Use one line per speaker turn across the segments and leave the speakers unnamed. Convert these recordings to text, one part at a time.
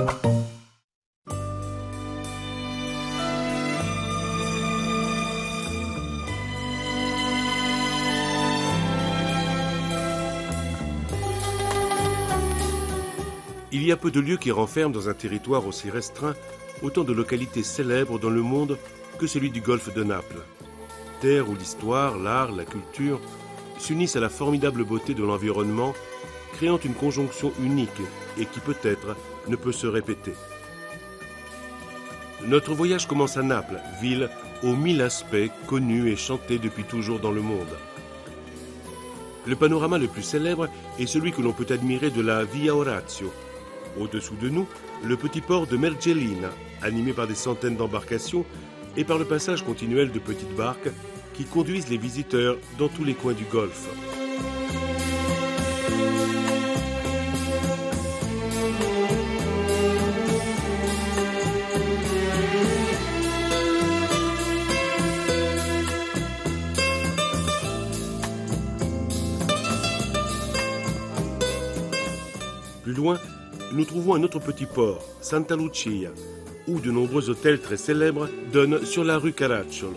Il y a peu de lieux qui renferment dans un territoire aussi restreint autant de localités célèbres dans le monde que celui du golfe de Naples. Terre où l'histoire, l'art, la culture s'unissent à la formidable beauté de l'environnement, créant une conjonction unique et qui peut-être ne peut se répéter. Notre voyage commence à Naples, ville aux 1000 aspects connue et chantée depuis toujours dans le monde. Le panorama le plus célèbre est celui que l'on peut admirer de la Via Orazio. Au-dessous de nous, le petit port de Mergellina, animé par des centaines d'embarcations et par le passage continuel de petites barques qui conduisent les visiteurs dans tous les coins du golfe. Plus loin, nous trouvons un autre petit port, Santa Lucia, où de nombreux hôtels très célèbres donnent sur la rue Caracciolo.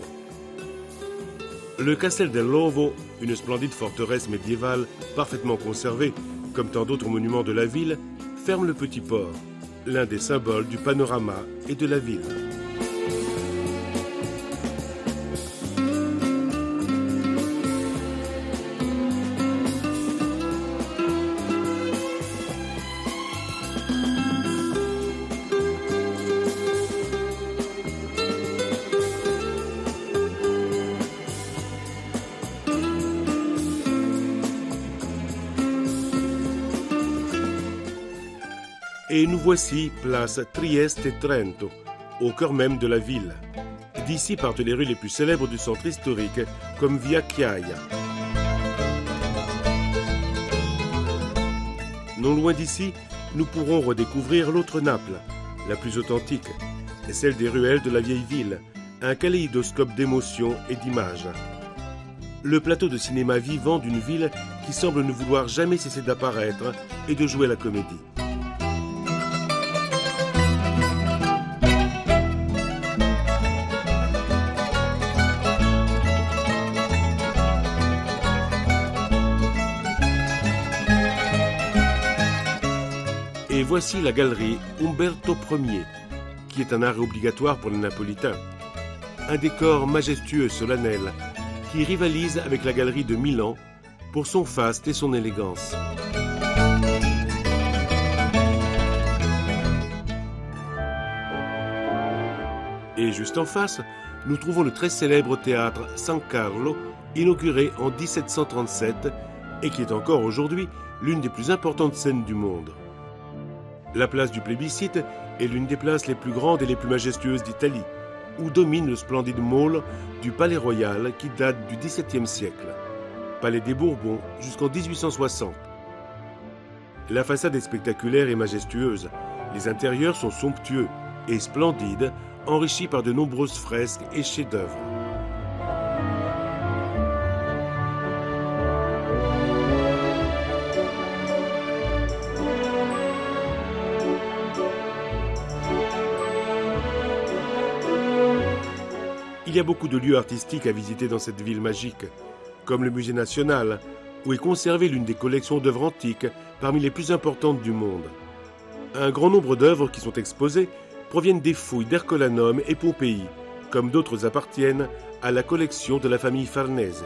Le Castel del Lovo, une splendide forteresse médiévale parfaitement conservée, comme tant d'autres monuments de la ville, ferme le petit port, l'un des symboles du panorama et de la ville. Et nous voici, place Trieste et Trento, au cœur même de la ville. D'ici partent les rues les plus célèbres du centre historique, comme Via Chiaia. Non loin d'ici, nous pourrons redécouvrir l'autre Naples, la plus authentique, celle des ruelles de la vieille ville, un kaléidoscope d'émotions et d'images. Le plateau de cinéma vivant d'une ville qui semble ne vouloir jamais cesser d'apparaître et de jouer la comédie. Et voici la galerie Umberto Ier, qui est un arrêt obligatoire pour les Napolitains. Un décor majestueux et solennel, qui rivalise avec la galerie de Milan pour son faste et son élégance. Et juste en face, nous trouvons le très célèbre théâtre San Carlo, inauguré en 1737 et qui est encore aujourd'hui l'une des plus importantes scènes du monde. La place du Plébiscite est l'une des places les plus grandes et les plus majestueuses d'Italie, où domine le splendide mall du Palais Royal qui date du XVIIe siècle. Palais des Bourbons jusqu'en 1860. La façade est spectaculaire et majestueuse. Les intérieurs sont somptueux et splendides, enrichis par de nombreuses fresques et chefs-d'œuvre. Il y a beaucoup de lieux artistiques à visiter dans cette ville magique, comme le Musée national, où est conservée l'une des collections d'œuvres antiques parmi les plus importantes du monde. Un grand nombre d'œuvres qui sont exposées proviennent des fouilles d'Hercolanum et Pompéi, comme d'autres appartiennent à la collection de la famille Farnese.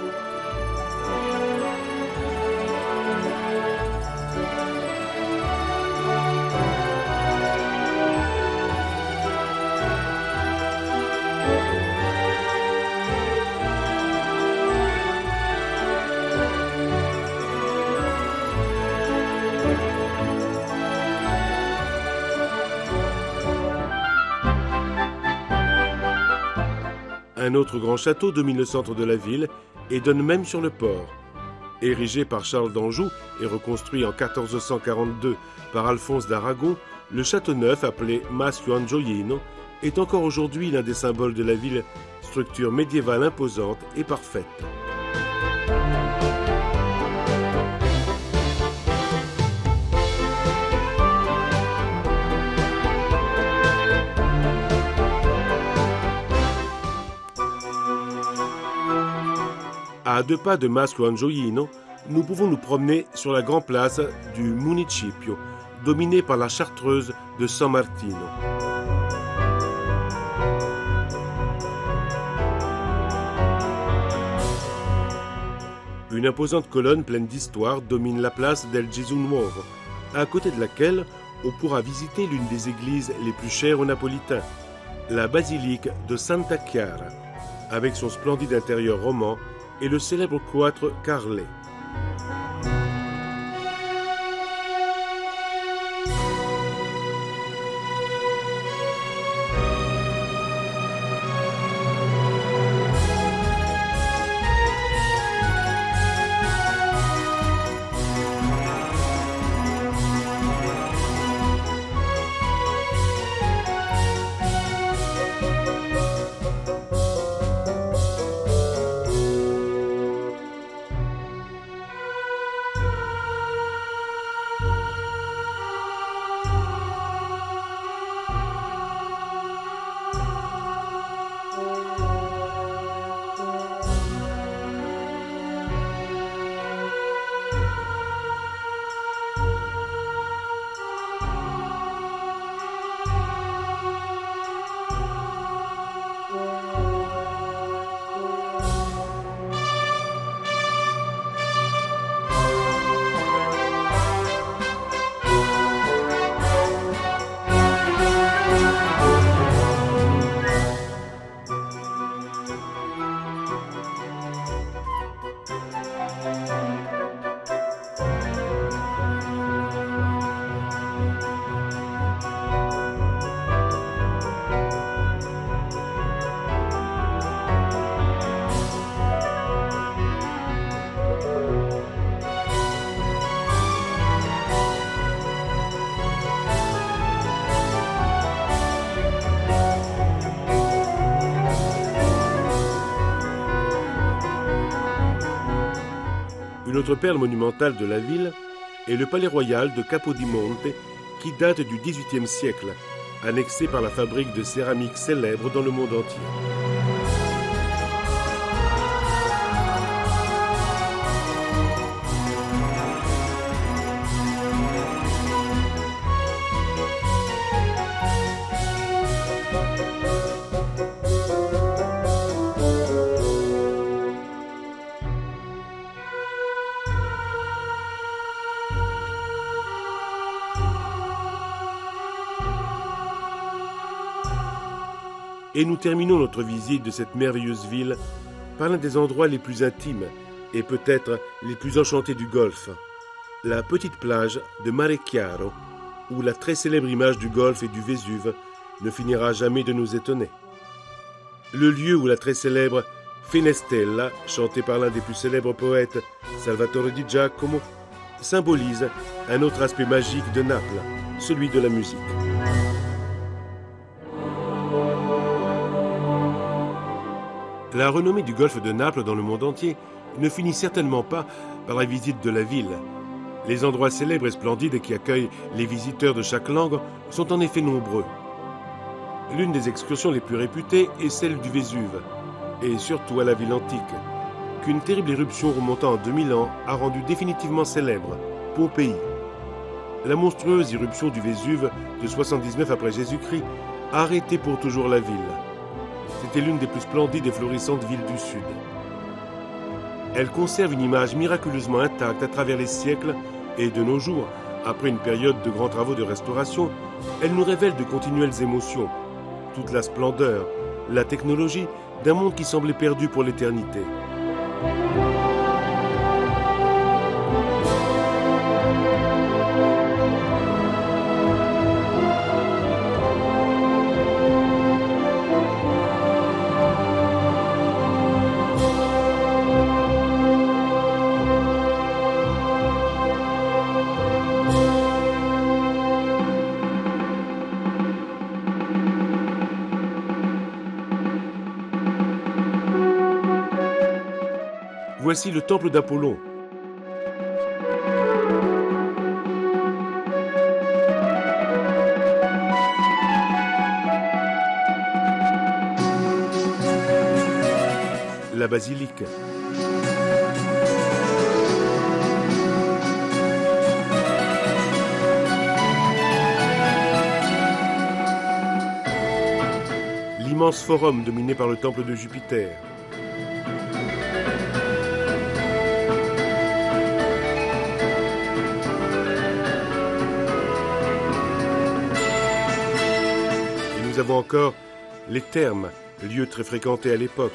Un autre grand château domine le centre de la ville et donne même sur le port. Érigé par Charles d'Anjou et reconstruit en 1442 par Alphonse d'Aragon, le château neuf, appelé Maschio Angioino, est encore aujourd'hui l'un des symboles de la ville, structure médiévale imposante et parfaite. À 2 pas de Maslo Angioino, nous pouvons nous promener sur la grande place du Municipio, dominée par la chartreuse de San Martino. Une imposante colonne pleine d'histoire domine la place del Gesù Nuovo, à côté de laquelle on pourra visiter l'une des églises les plus chères aux Napolitains, la basilique de Santa Chiara, avec son splendide intérieur roman et le célèbre cloître carrelé. Une autre perle monumentale de la ville est le palais royal de Capodimonte qui date du XVIIIe siècle, annexé par la fabrique de céramique célèbre dans le monde entier. Et nous terminons notre visite de cette merveilleuse ville par l'un des endroits les plus intimes et peut-être les plus enchantés du Golfe, la petite plage de Mare Chiaro, où la très célèbre image du Golfe et du Vésuve ne finira jamais de nous étonner. Le lieu où la très célèbre Fenestella, chantée par l'un des plus célèbres poètes, Salvatore di Giacomo, symbolise un autre aspect magique de Naples, celui de la musique. La renommée du golfe de Naples dans le monde entier ne finit certainement pas par la visite de la ville. Les endroits célèbres et splendides qui accueillent les visiteurs de chaque langue sont en effet nombreux. L'une des excursions les plus réputées est celle du Vésuve, et surtout à la ville antique, qu'une terrible éruption remontant en 2000 ans a rendu définitivement célèbre, Pompéi. La monstrueuse éruption du Vésuve de 79 après Jésus-Christ a arrêté pour toujours la ville. C'était l'une des plus splendides et florissantes villes du Sud. Elle conserve une image miraculeusement intacte à travers les siècles et de nos jours, après une période de grands travaux de restauration, elle nous révèle de continuelles émotions, toute la splendeur, la technologie d'un monde qui semblait perdu pour l'éternité. Voici le temple d'Apollon. La basilique. l'immense forum dominé par le temple de Jupiter. Et nous avons encore les thermes, lieu très fréquenté à l'époque.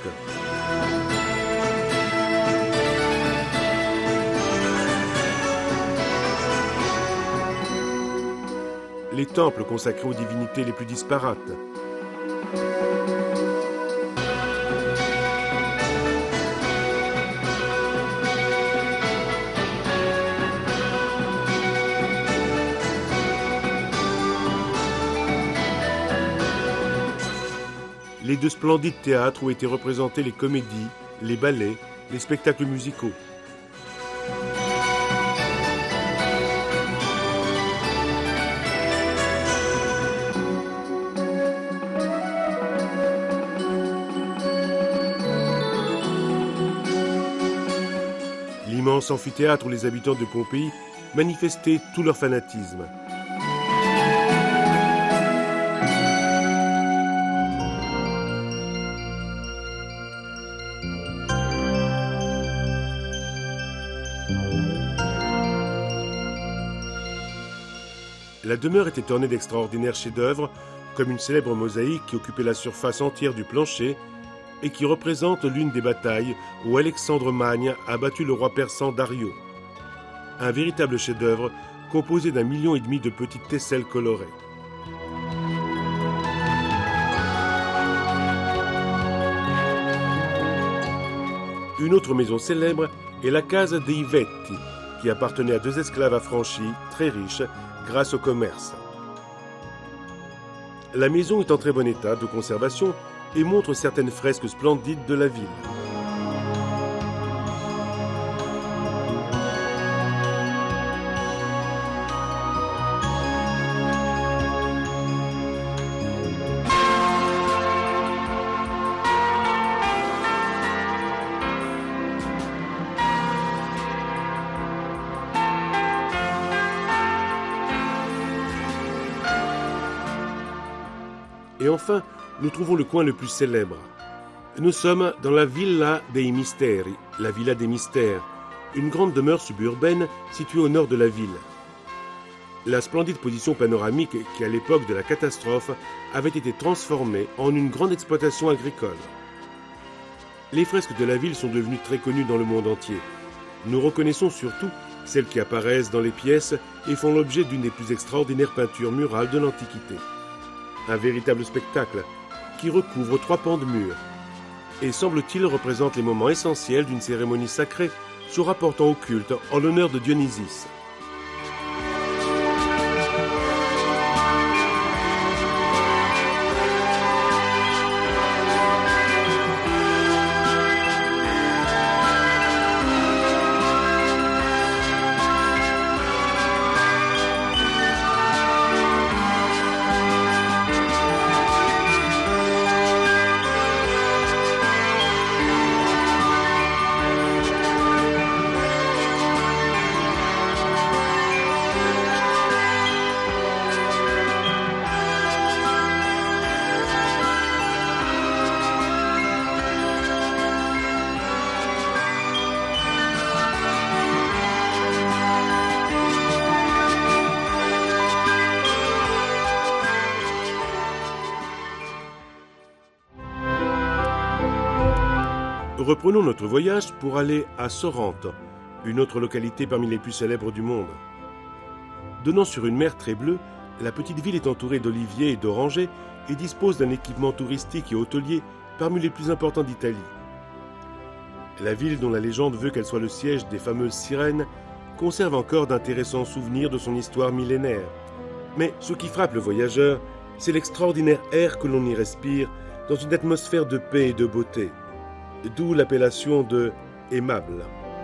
Les temples consacrés aux divinités les plus disparates. Les deux splendides théâtres où étaient représentés les comédies, les ballets, les spectacles musicaux. L'immense amphithéâtre où les habitants de Pompéi manifestaient tout leur fanatisme. La demeure était ornée d'extraordinaires chefs-d'œuvre, comme une célèbre mosaïque qui occupait la surface entière du plancher et qui représente l'une des batailles où Alexandre Magne a battu le roi persan Dario. Un véritable chef-d'œuvre composé d'1,5 million de petites tesselles colorées. Une autre maison célèbre est la Casa dei Vetti, qui appartenait à 2 esclaves affranchis, très riches, grâce au commerce. La maison est en très bon état de conservation et montre certaines fresques splendides de la ville. Et enfin, nous trouvons le coin le plus célèbre. Nous sommes dans la Villa dei Misteri, la Villa des Mystères, une grande demeure suburbaine située au nord de la ville. La splendide position panoramique qui, à l'époque de la catastrophe, avait été transformée en une grande exploitation agricole. Les fresques de la ville sont devenues très connues dans le monde entier. Nous reconnaissons surtout celles qui apparaissent dans les pièces et font l'objet d'une des plus extraordinaires peintures murales de l'Antiquité. Un véritable spectacle qui recouvre 3 pans de mur et semble-t-il représente les moments essentiels d'une cérémonie sacrée se rapportant au culte en l'honneur de Dionysos. Reprenons notre voyage pour aller à Sorrente, une autre localité parmi les plus célèbres du monde. Donnant sur une mer très bleue, la petite ville est entourée d'oliviers et d'orangers et dispose d'un équipement touristique et hôtelier parmi les plus importants d'Italie. La ville, dont la légende veut qu'elle soit le siège des fameuses sirènes, conserve encore d'intéressants souvenirs de son histoire millénaire. Mais ce qui frappe le voyageur, c'est l'extraordinaire air que l'on y respire dans une atmosphère de paix et de beauté. D'où l'appellation de « aimable ».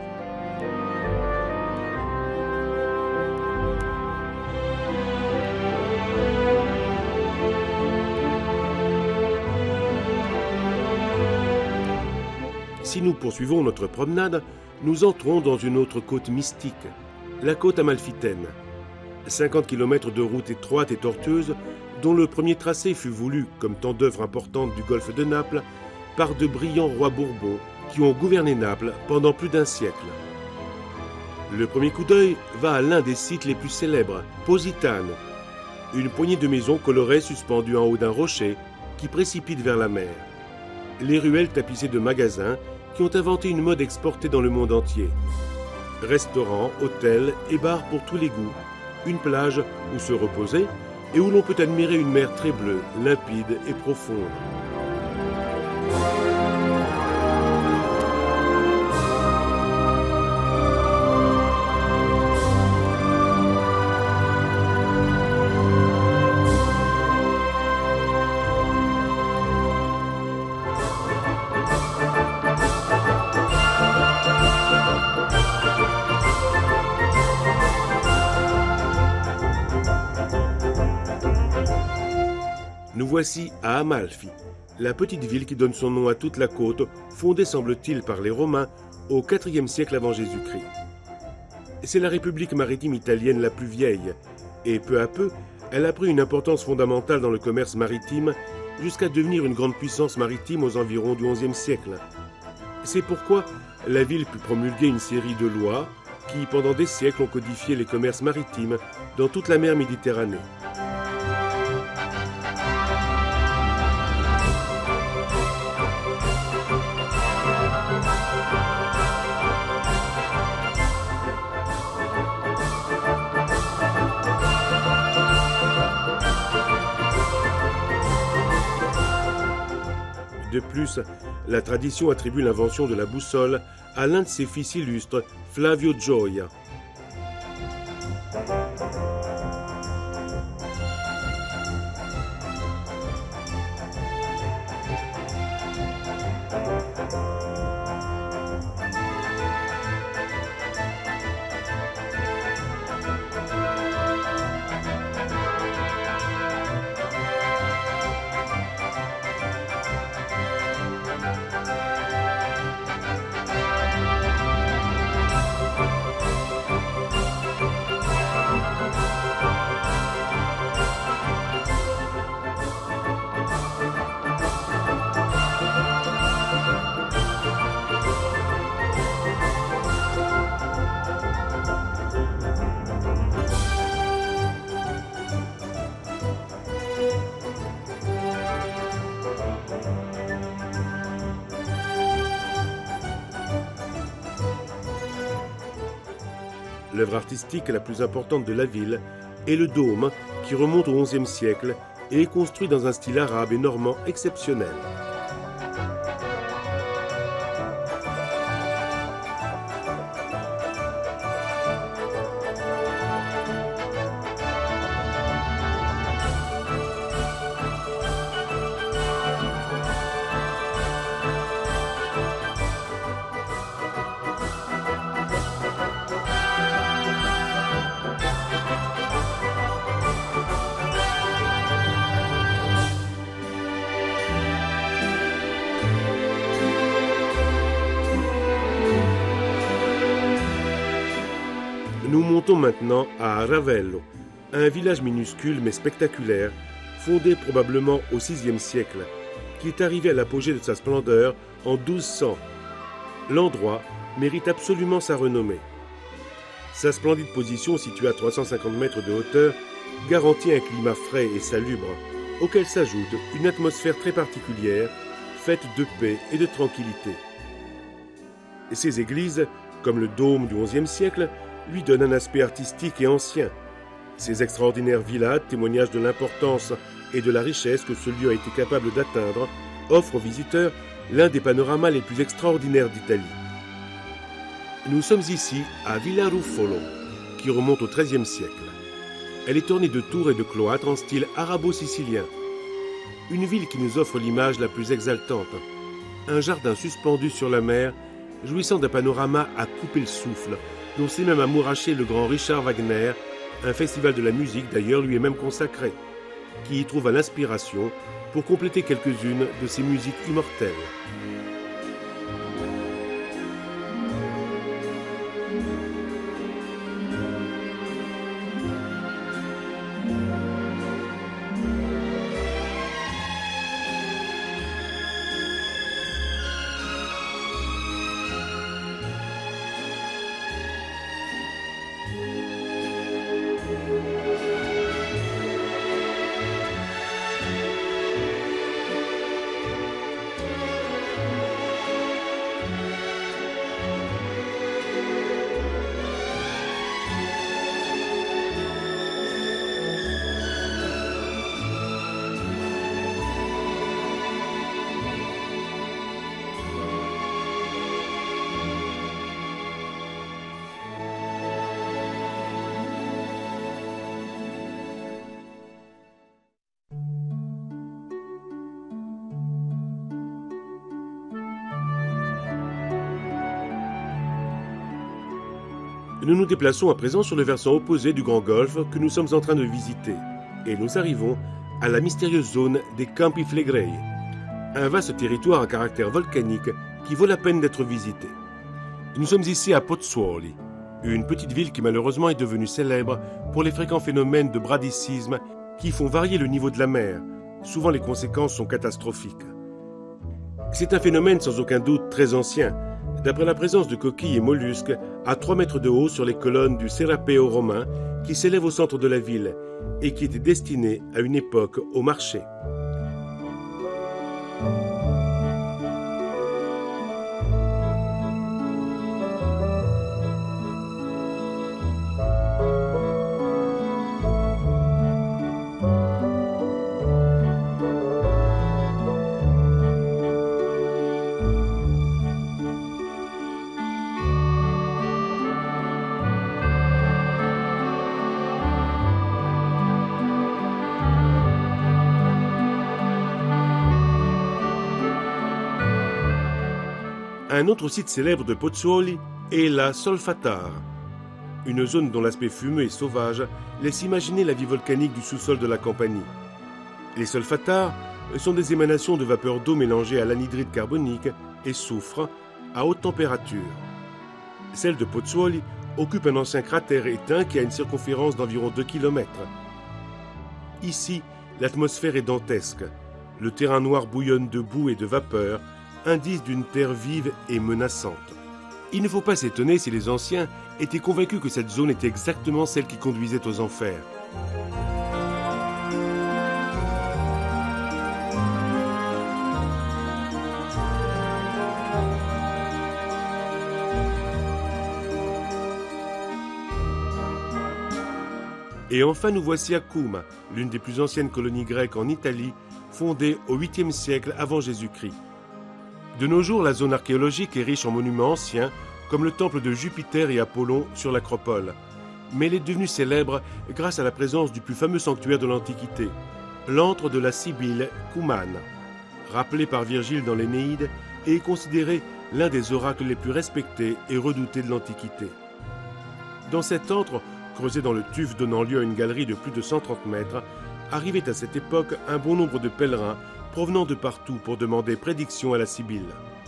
Si nous poursuivons notre promenade, nous entrons dans une autre côte mystique, la côte amalfitaine. 50 km de route étroite et tortueuse dont le premier tracé fut voulu, comme tant d'œuvres importantes du golfe de Naples, par de brillants rois bourbons qui ont gouverné Naples pendant plus d'un siècle. Le premier coup d'œil va à l'un des sites les plus célèbres, Positano, une poignée de maisons colorées suspendues en haut d'un rocher qui précipite vers la mer. Les ruelles tapissées de magasins qui ont inventé une mode exportée dans le monde entier. Restaurants, hôtels et bars pour tous les goûts, une plage où se reposer et où l'on peut admirer une mer très bleue, limpide et profonde. Nous voici à Amalfi, la petite ville qui donne son nom à toute la côte, fondée semble-t-il par les Romains au IVe siècle avant Jésus-Christ. C'est la république maritime italienne la plus vieille, et peu à peu, elle a pris une importance fondamentale dans le commerce maritime jusqu'à devenir une grande puissance maritime aux environs du XIe siècle. C'est pourquoi la ville put promulguer une série de lois qui, pendant des siècles, ont codifié les commerces maritimes dans toute la mer Méditerranée. De plus, la tradition attribue l'invention de la boussole à l'un de ses fils illustres, Flavio Gioia. L'œuvre artistique la plus importante de la ville est le dôme, qui remonte au XIe siècle et est construit dans un style arabe et normand exceptionnel. Nous montons maintenant à Ravello, un village minuscule mais spectaculaire, fondé probablement au VIe siècle, qui est arrivé à l'apogée de sa splendeur en 1200. L'endroit mérite absolument sa renommée. Sa splendide position, située à 350 mètres de hauteur, garantit un climat frais et salubre, auquel s'ajoute une atmosphère très particulière, faite de paix et de tranquillité. Ces églises, comme le dôme du XIe siècle, lui donnent un aspect artistique et ancien. Ces extraordinaires villas, témoignage de l'importance et de la richesse que ce lieu a été capable d'atteindre, offrent aux visiteurs l'un des panoramas les plus extraordinaires d'Italie. Nous sommes ici à Villa Ruffolo, qui remonte au XIIIe siècle. Elle est ornée de tours et de cloîtres en style arabo-sicilien. Une ville qui nous offre l'image la plus exaltante. Un jardin suspendu sur la mer, jouissant d'un panorama à couper le souffle, dont s'est même amouraché le grand Richard Wagner, un festival de la musique d'ailleurs lui est même consacré, qui y trouva l'inspiration pour compléter quelques-unes de ses musiques immortelles. Nous nous déplaçons à présent sur le versant opposé du Grand Golfe que nous sommes en train de visiter, et nous arrivons à la mystérieuse zone des Campi Flegrei, un vaste territoire à caractère volcanique qui vaut la peine d'être visité. Nous sommes ici à Pozzuoli, une petite ville qui malheureusement est devenue célèbre pour les fréquents phénomènes de bradicisme qui font varier le niveau de la mer. Souvent les conséquences sont catastrophiques. C'est un phénomène sans aucun doute très ancien, d'après la présence de coquilles et mollusques à 3 mètres de haut sur les colonnes du Serapeo romain qui s'élève au centre de la ville et qui était destiné à une époque au marché. Un autre site célèbre de Pozzuoli est la Solfatara, une zone dont l'aspect fumeux et sauvage laisse imaginer la vie volcanique du sous-sol de la Campanie. Les solfatares sont des émanations de vapeur d'eau mélangée à l'anhydride carbonique et soufre à haute température. Celle de Pozzuoli occupe un ancien cratère éteint qui a une circonférence d'environ 2 km. Ici, l'atmosphère est dantesque. Le terrain noir bouillonne de boue et de vapeur, indice d'une terre vive et menaçante. Il ne faut pas s'étonner si les anciens étaient convaincus que cette zone était exactement celle qui conduisait aux enfers. Et enfin, nous voici à Cuma, l'une des plus anciennes colonies grecques en Italie, fondée au 8e siècle avant Jésus-Christ. De nos jours, la zone archéologique est riche en monuments anciens, comme le temple de Jupiter et Apollon sur l'Acropole. Mais elle est devenue célèbre grâce à la présence du plus fameux sanctuaire de l'Antiquité, l'antre de la Sibylle Cumane, rappelé par Virgile dans l'Énéide et est considéré l'un des oracles les plus respectés et redoutés de l'Antiquité. Dans cet antre, creusé dans le tuf donnant lieu à une galerie de plus de 130 mètres, arrivait à cette époque un bon nombre de pèlerins provenant de partout pour demander prédiction à la Sibylle.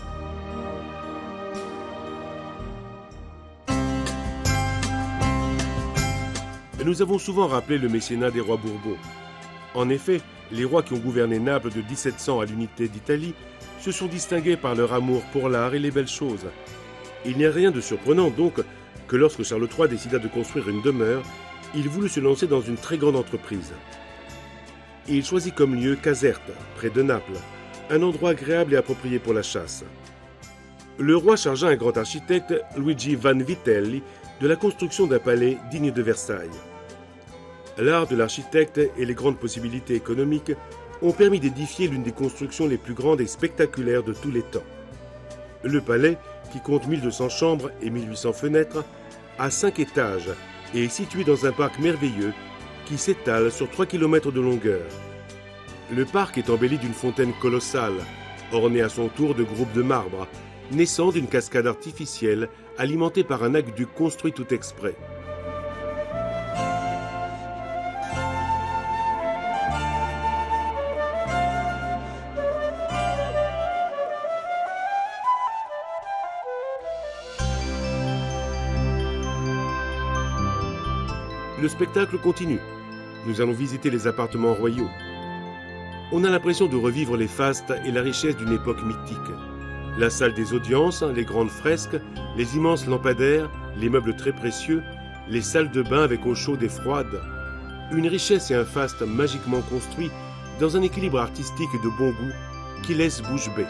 Nous avons souvent rappelé le mécénat des rois Bourbons. En effet, les rois qui ont gouverné Naples de 1700 à l'unité d'Italie se sont distingués par leur amour pour l'art et les belles choses. Il n'y a rien de surprenant donc que lorsque Charles III décida de construire une demeure, il voulut se lancer dans une très grande entreprise. Et il choisit comme lieu Caserte, près de Naples, un endroit agréable et approprié pour la chasse. Le roi chargea un grand architecte, Luigi Vanvitelli, de la construction d'un palais digne de Versailles. L'art de l'architecte et les grandes possibilités économiques ont permis d'édifier l'une des constructions les plus grandes et spectaculaires de tous les temps. Le palais, qui compte 1200 chambres et 1800 fenêtres, a 5 étages et est situé dans un parc merveilleux qui s'étale sur 3 km de longueur. Le parc est embelli d'une fontaine colossale, ornée à son tour de groupes de marbre, naissant d'une cascade artificielle alimentée par un aqueduc construit tout exprès. Le spectacle continue. Nous allons visiter les appartements royaux. On a l'impression de revivre les fastes et la richesse d'une époque mythique. La salle des audiences, les grandes fresques, les immenses lampadaires, les meubles très précieux, les salles de bain avec eau chaude et froide. Une richesse et un faste magiquement construits dans un équilibre artistique et de bon goût qui laisse bouche bée.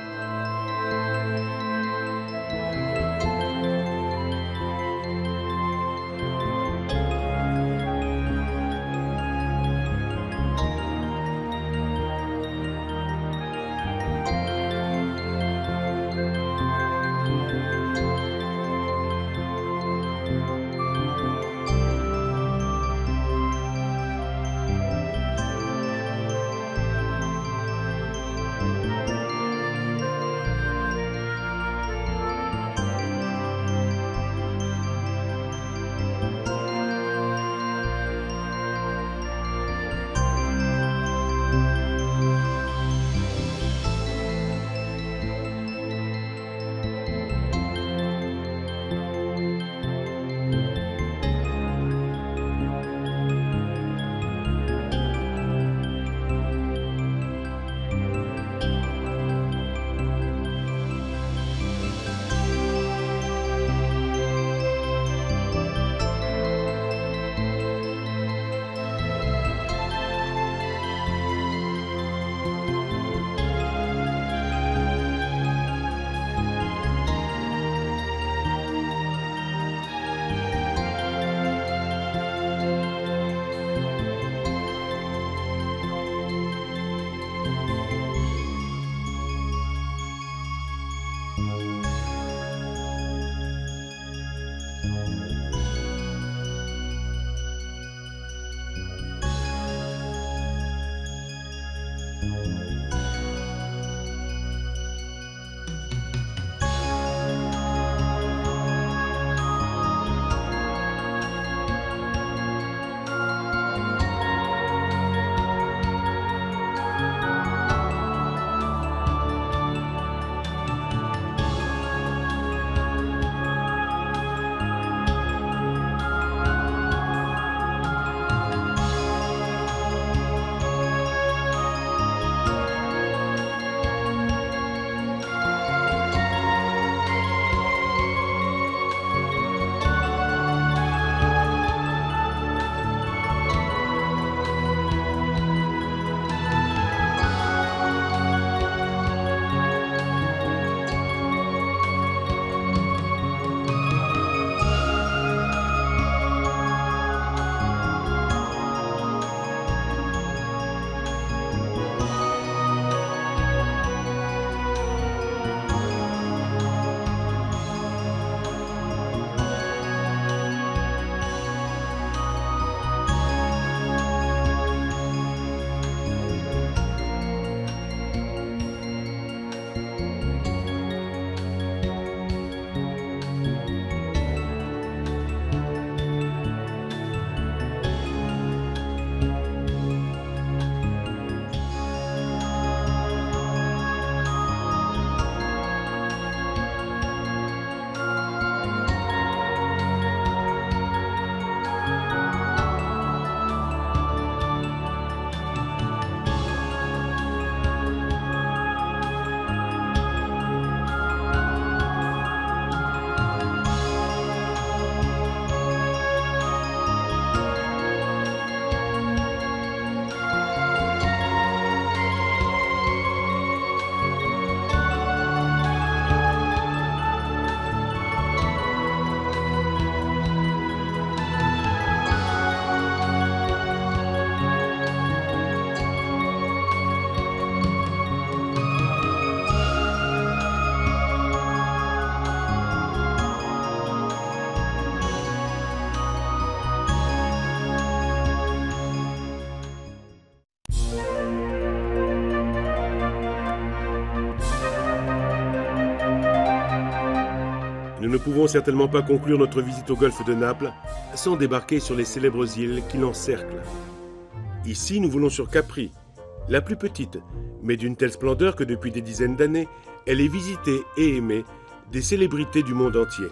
ne pouvons certainement pas conclure notre visite au golfe de Naples sans débarquer sur les célèbres îles qui l'encerclent. Ici, nous volons sur Capri, la plus petite, mais d'une telle splendeur que depuis des dizaines d'années, elle est visitée et aimée des célébrités du monde entier.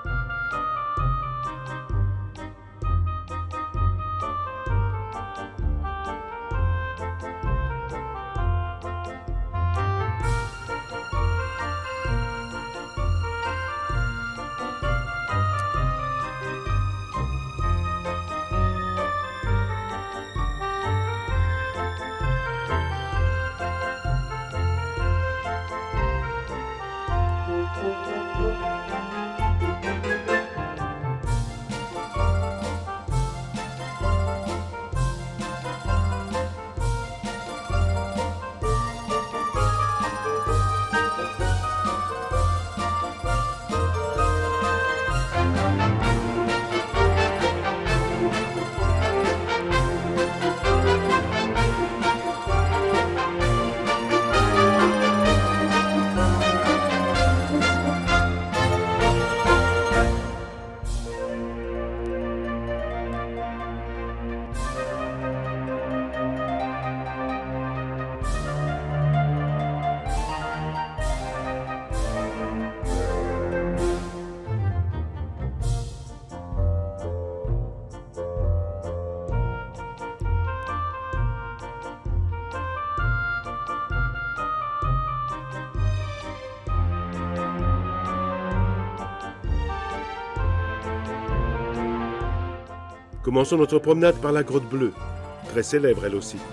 Commençons notre promenade par la Grotte Bleue, très célèbre elle aussi.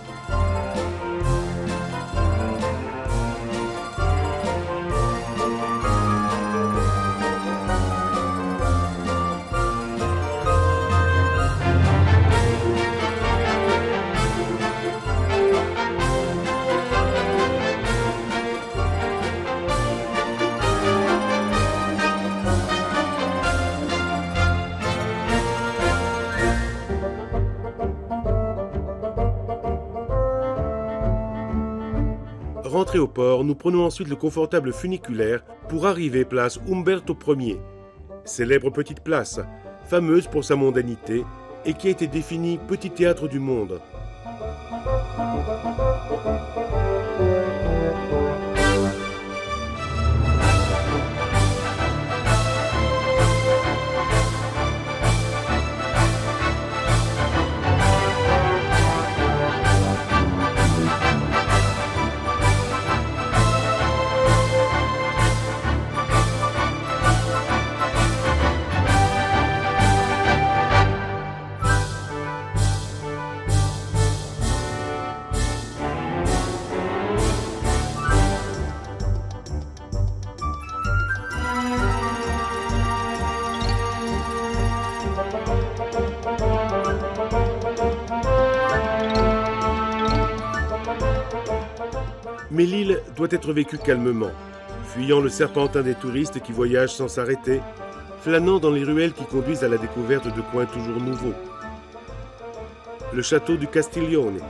Rentrés au port, nous prenons ensuite le confortable funiculaire pour arriver place Umberto Ier, célèbre petite place, fameuse pour sa mondanité et qui a été définie petit théâtre du monde. Mais l'île doit être vécue calmement, fuyant le serpentin des touristes qui voyagent sans s'arrêter, flânant dans les ruelles qui conduisent à la découverte de coins toujours nouveaux. Le château du Castiglione.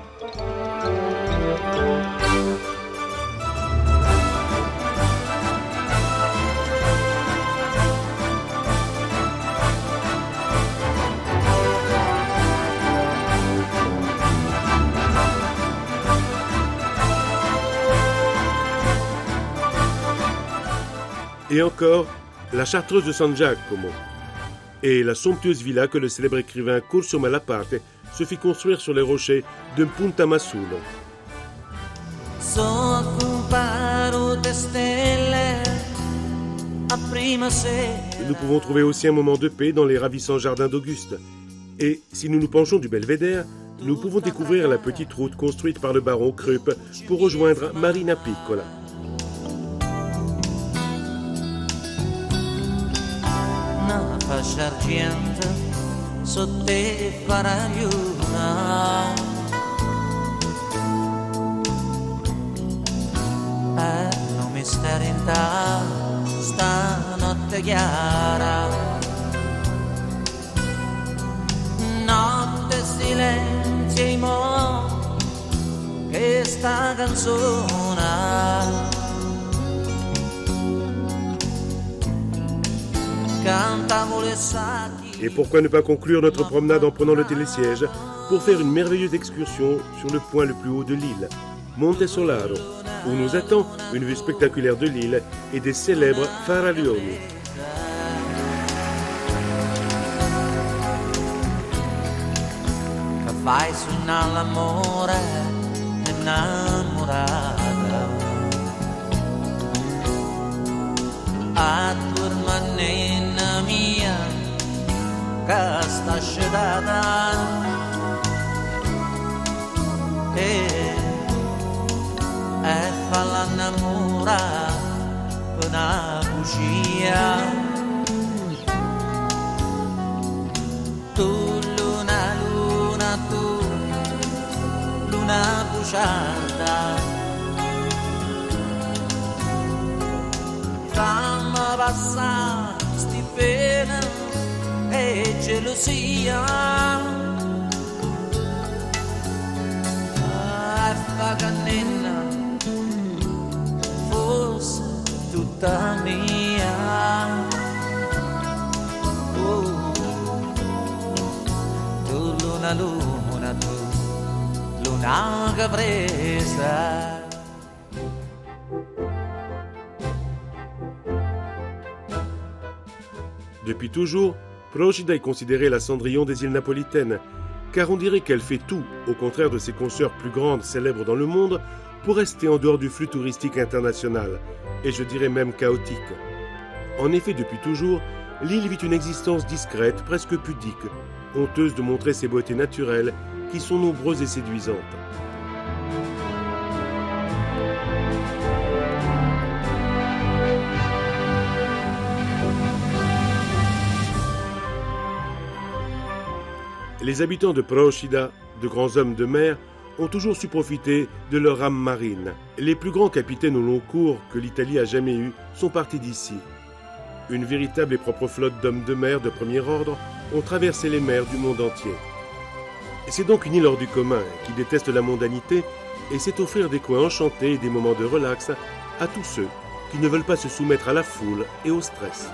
Et encore, la chartreuse de San Giacomo et la somptueuse villa que le célèbre écrivain Corso Malaparte se fit construire sur les rochers de Punta Massulo. Nous pouvons trouver aussi un moment de paix dans les ravissants jardins d'Auguste. Et si nous nous penchons du belvédère, nous pouvons découvrir la petite route construite par le baron Krupp pour rejoindre Marina Piccola.
Fascia argento sotto i faragliuna un mistero in ta stanotte chiara notte silenzio e mo che sta canzone cantavo le sacchi.
Et pourquoi ne pas conclure notre promenade en prenant le télésiège pour faire une merveilleuse excursion sur le point le plus haut de l'île, Monte Solaro, où nous attend une vue spectaculaire de l'île et des célèbres Faraglioni.
Che fai suonare l'amore innamorata, a tua manina mia che sta scelata e fa l'annamora per una bugia. Tu luna, luna, tu luna bugiarda, fammi passare sti pena e gelosia, fa cannina fosse tutta mia. Tu luna, luna, tu luna che presa.
Depuis toujours, Procida est considérée la Cendrillon des îles napolitaines, car on dirait qu'elle fait tout, au contraire de ses consoeurs plus grandes célèbres dans le monde, pour rester en dehors du flux touristique international, et je dirais même chaotique. En effet, depuis toujours, l'île vit une existence discrète, presque pudique, honteuse de montrer ses beautés naturelles, qui sont nombreuses et séduisantes. Les habitants de Procida, de grands hommes de mer, ont toujours su profiter de leur âme marine. Les plus grands capitaines au long cours que l'Italie a jamais eus sont partis d'ici. Une véritable et propre flotte d'hommes de mer de premier ordre ont traversé les mers du monde entier. C'est donc une île hors du commun qui déteste la mondanité et sait offrir des coins enchantés et des moments de relax à tous ceux qui ne veulent pas se soumettre à la foule et au stress.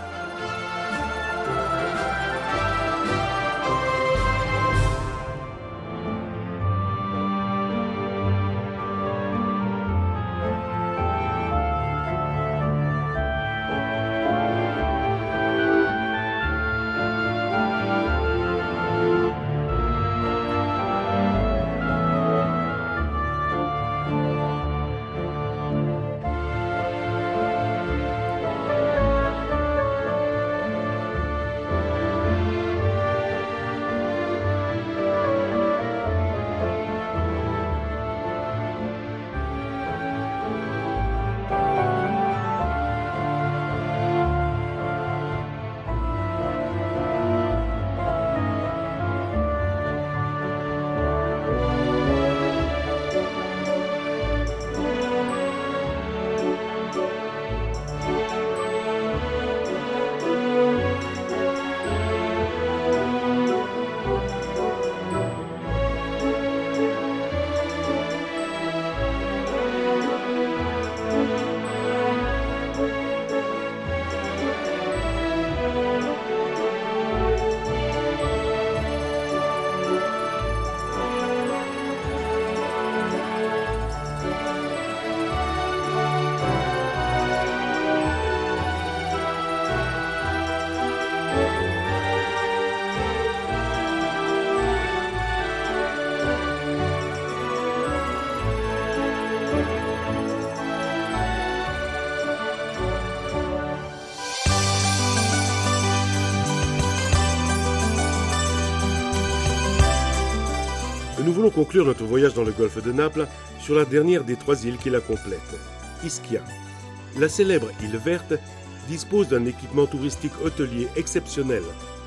Nous voulons conclure notre voyage dans le golfe de Naples sur la dernière des 3 îles qui la complètent, Ischia. La célèbre île verte dispose d'un équipement touristique hôtelier exceptionnel,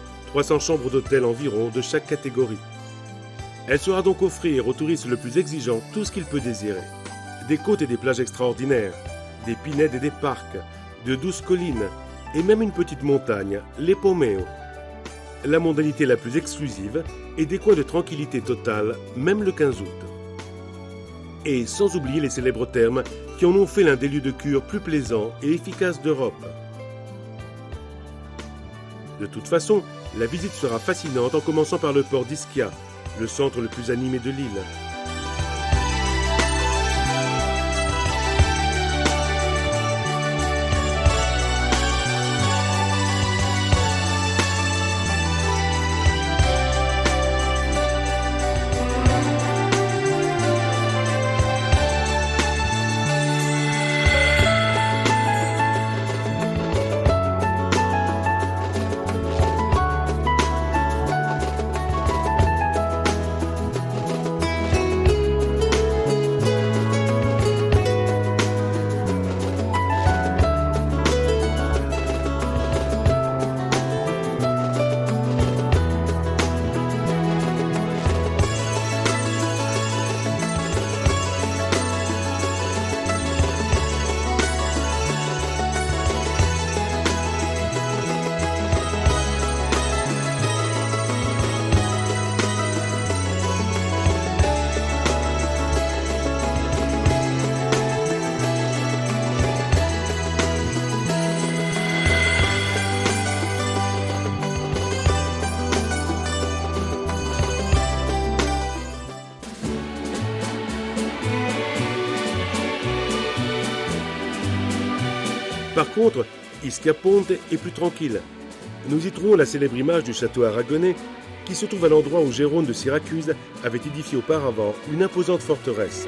300 chambres d'hôtel environ de chaque catégorie. Elle saura donc offrir au touriste le plus exigeant tout ce qu'il peut désirer. Des côtes et des plages extraordinaires, des pinèdes et des parcs, de douces collines et même une petite montagne, les Pomeo. La mondanité la plus exclusive et des coins de tranquillité totale, même le 15 août. Et sans oublier les célèbres thermes qui en ont fait l'un des lieux de cure plus plaisants et efficaces d'Europe. De toute façon, la visite sera fascinante en commençant par le port d'Ischia, le centre le plus animé de l'île. Par contre, Ischia Ponte est plus tranquille. Nous y trouvons la célèbre image du château aragonais qui se trouve à l'endroit où Jérôme de Syracuse avait édifié auparavant une imposante forteresse.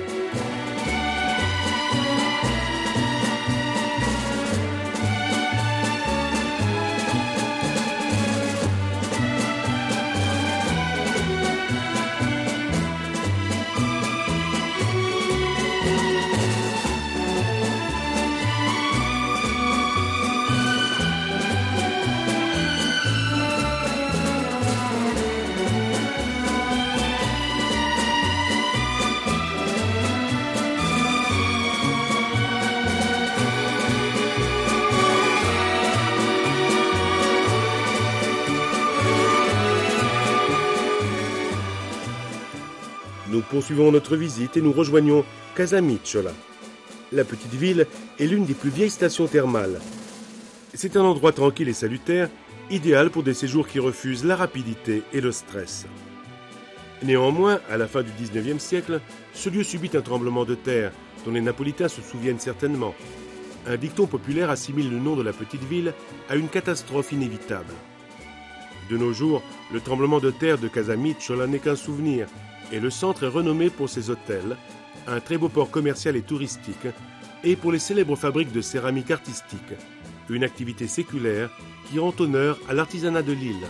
Nous poursuivons notre visite et nous rejoignons Casamicciola. La petite ville est l'une des plus vieilles stations thermales. C'est un endroit tranquille et salutaire, idéal pour des séjours qui refusent la rapidité et le stress. Néanmoins, à la fin du XIXe siècle, ce lieu subit un tremblement de terre dont les Napolitains se souviennent certainement. Un dicton populaire assimile le nom de la petite ville à une catastrophe inévitable. De nos jours, le tremblement de terre de Casamicciola n'est qu'un souvenir, et le centre est renommé pour ses hôtels, un très beau port commercial et touristique, et pour les célèbres fabriques de céramique artistique, une activité séculaire qui rend honneur à l'artisanat de l'île.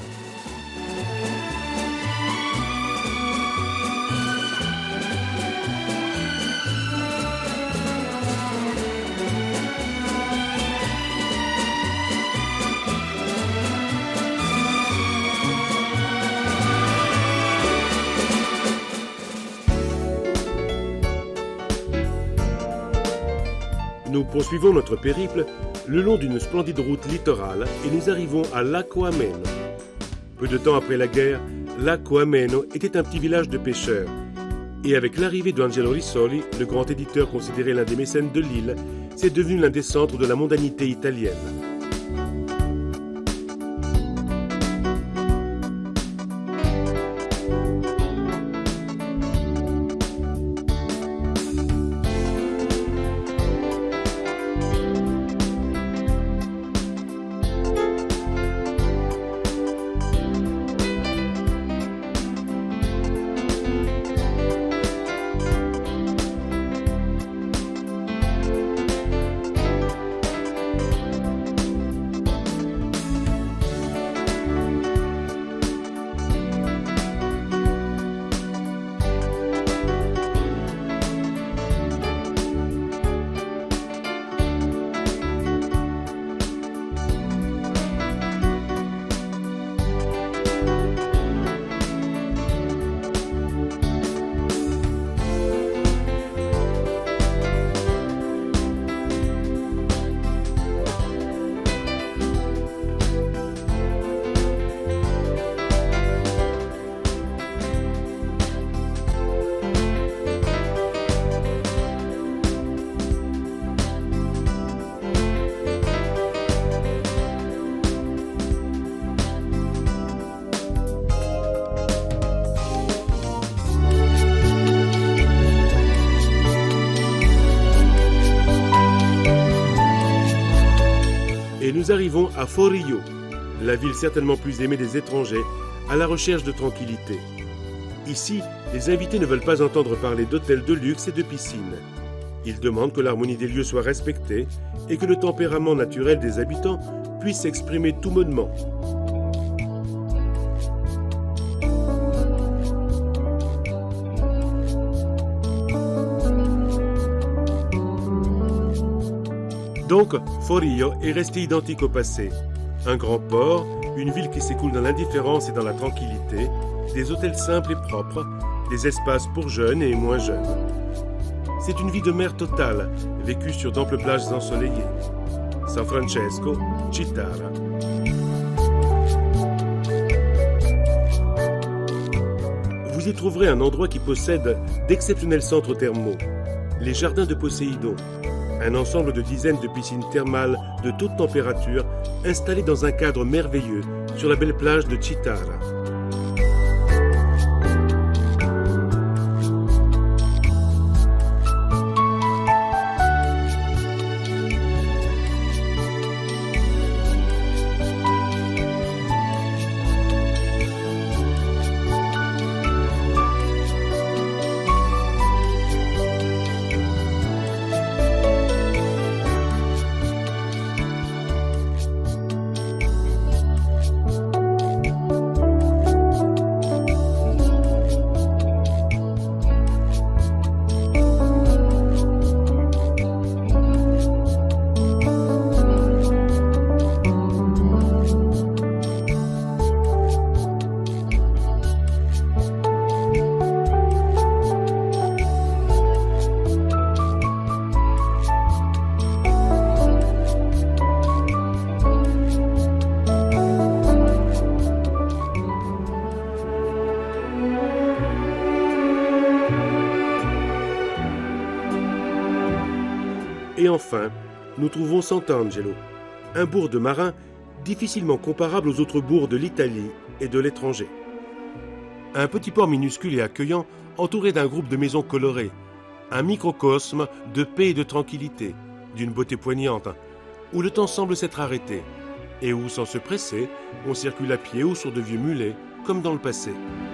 Nous poursuivons notre périple le long d'une splendide route littorale et nous arrivons à Lacco Ameno. Peu de temps après la guerre, Lacco Ameno était un petit village de pêcheurs. Et avec l'arrivée d'Angelo Risoli, le grand éditeur considéré l'un des mécènes de l'île, c'est devenu l'un des centres de la mondanité italienne. nous arrivons à Forillo, la ville certainement plus aimée des étrangers, à la recherche de tranquillité. Ici, les invités ne veulent pas entendre parler d'hôtels de luxe et de piscines. Ils demandent que l'harmonie des lieux soit respectée et que le tempérament naturel des habitants puisse s'exprimer tout bonnement. Donc, Forillo est resté identique au passé. Un grand port, une ville qui s'écoule dans l'indifférence et dans la tranquillité, des hôtels simples et propres, des espaces pour jeunes et moins jeunes. C'est une vie de mer totale, vécue sur d'amples plages ensoleillées. San Francesco, Chitara. Vous y trouverez un endroit qui possède d'exceptionnels centres thermaux, les jardins de Poséidon, un ensemble de dizaines de piscines thermales de toute température installées dans un cadre merveilleux sur la belle plage de Chitara. Et enfin, nous trouvons Sant'Angelo, un bourg de marins difficilement comparable aux autres bourgs de l'Italie et de l'étranger. Un petit port minuscule et accueillant, entouré d'un groupe de maisons colorées, un microcosme de paix et de tranquillité, d'une beauté poignante, où le temps semble s'être arrêté, et où, sans se presser, on circule à pied ou sur de vieux mulets, comme dans le passé.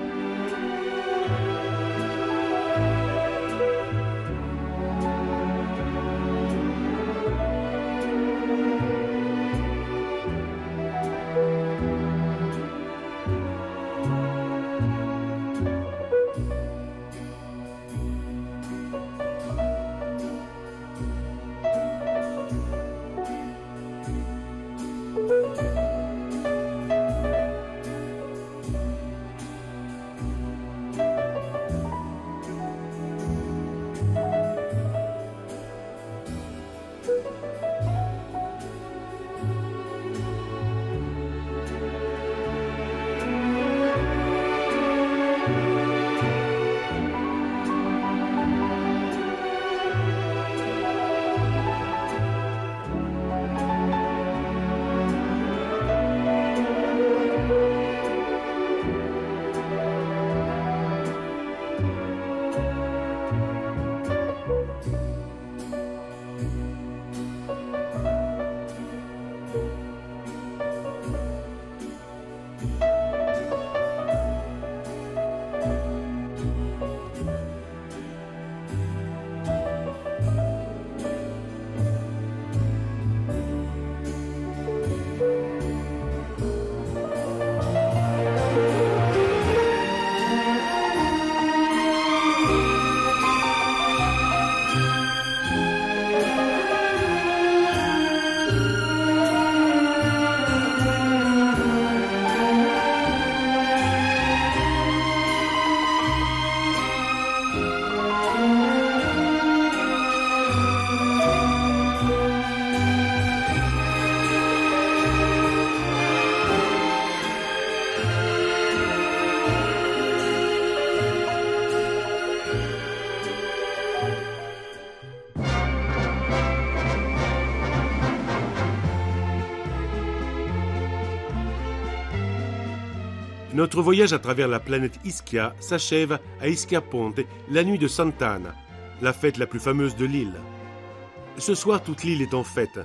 Notre voyage à travers la planète Ischia s'achève à Ischia Ponte, la nuit de Sant'Anna, la fête la plus fameuse de l'île. Ce soir, toute l'île est en fête.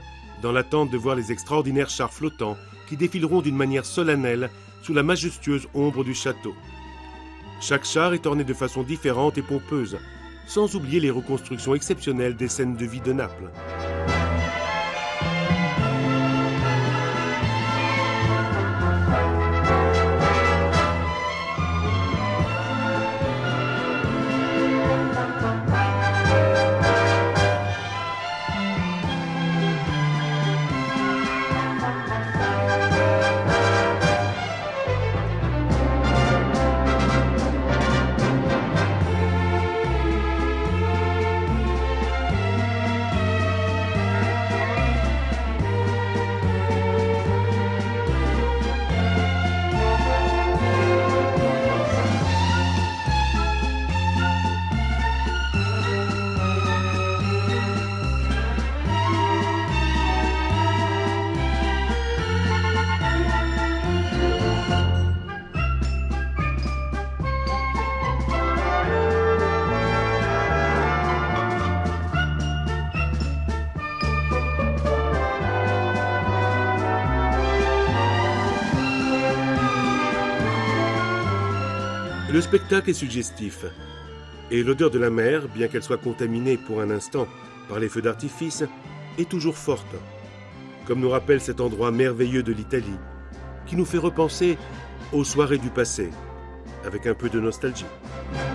dans l'attente de voir les extraordinaires chars flottants qui défileront d'une manière solennelle sous la majestueuse ombre du château. Chaque char est orné de façon différente et pompeuse, sans oublier les reconstructions exceptionnelles des scènes de vie de Naples. Le spectacle est suggestif, et l'odeur de la mer, bien qu'elle soit contaminée pour un instant par les feux d'artifice, est toujours forte, comme nous rappelle cet endroit merveilleux de l'Italie, qui nous fait repenser aux soirées du passé, avec un peu de nostalgie.